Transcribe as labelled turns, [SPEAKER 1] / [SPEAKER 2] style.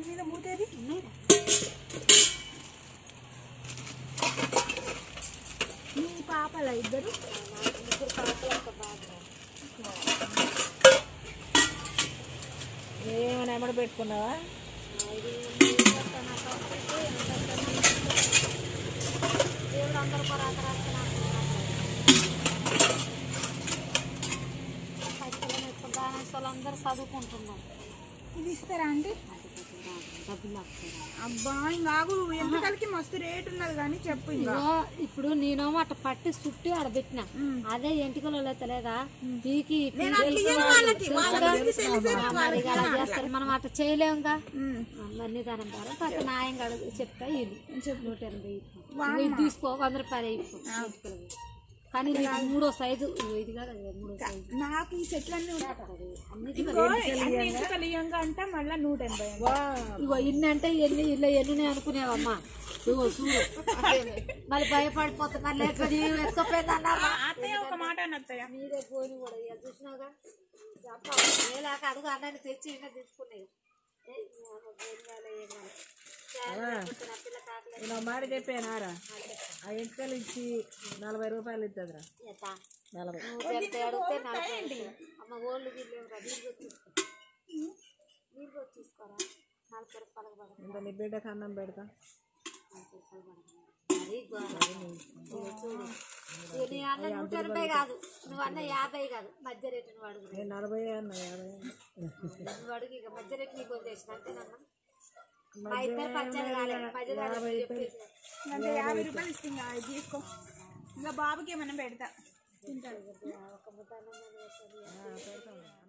[SPEAKER 1] దీని మీద మూతేది మీ పాపల ఇద్దరు
[SPEAKER 2] ఏమైనా ఎమ్మడి పెట్టుకున్నావా
[SPEAKER 3] దేవుడు అందరూ వాళ్ళందరూ చదువుకుంటున్నాం
[SPEAKER 1] ఇది ఇస్తారా అండి
[SPEAKER 3] డబ్బులు
[SPEAKER 1] అబ్బా ఇంకాగు ఎంపికలకి మస్తు రేట్ ఉన్నది కానీ చెప్పు
[SPEAKER 3] ఇప్పుడు నేనేమో అట్ట పట్టి చుట్టి ఆడబెట్టిన అదే ఎంటికలో తెలియదా పీకి చేస్తారు మనం అట్ట చేయలేముగా నిదానం ద్వారా పక్క న్యాయంగా చెప్తా వీళ్ళు 180 ఇది తీసుకో 100 రూపాయలు అయిపోయి కానీ మూడో సైజు ఇది కాదు మూడో సైజు
[SPEAKER 1] నాకు ఈ చెట్లన్నీ అంటే మళ్ళీ 180
[SPEAKER 3] ఇగో ఇన్ని అంటే ఎన్ని ఇలా ఎన్ని అనుకునేవమ్మా ఇగో చూడు మళ్ళీ భయపడిపోతా మరి లేకపోతే ఎత్తుకోపోయిందన్నా
[SPEAKER 1] ఒక మాట అన్నత్తయ్య
[SPEAKER 3] మీరే పోని కూడా ఇక చూసినావుగా లేక అడుగు అన్నాన్ని తెచ్చి ఇంకా తీసుకున్నాయి
[SPEAKER 2] మాట చెప్పానారా ఆ ఎంటికలు ఇచ్చి 40 రూపాయలు ఇస్తుందిరా 40
[SPEAKER 3] అడిగితే 40 అమ్మ ఓళ్ళు వీళ్ళు నీళ్ళు వచ్చేసుకోరా 40 రూపాయలకు పడదు
[SPEAKER 2] ఇంకా నీ బిడ్డకు అన్నం పెడతా
[SPEAKER 3] చూడు నీ అన్న 180 కాదు నువ్వు అన్న 50 కాదు మధ్య రేటు నువ్వు అడుగు
[SPEAKER 2] 40 అన్న 50
[SPEAKER 3] నువ్వు అడుగు ఇక మధ్య రేటు నీకు వదిలేసిన అంతేనమ్మా మా ఇద్దరు పచ్చడి కాలేదు మధ్య
[SPEAKER 1] 50 రూపాయలు ఇస్తుంది తీసుకో ఇంకా బాబుకి ఏమైనా పెడతా తింటాడు
[SPEAKER 3] ఒక ముద్ద అన్నం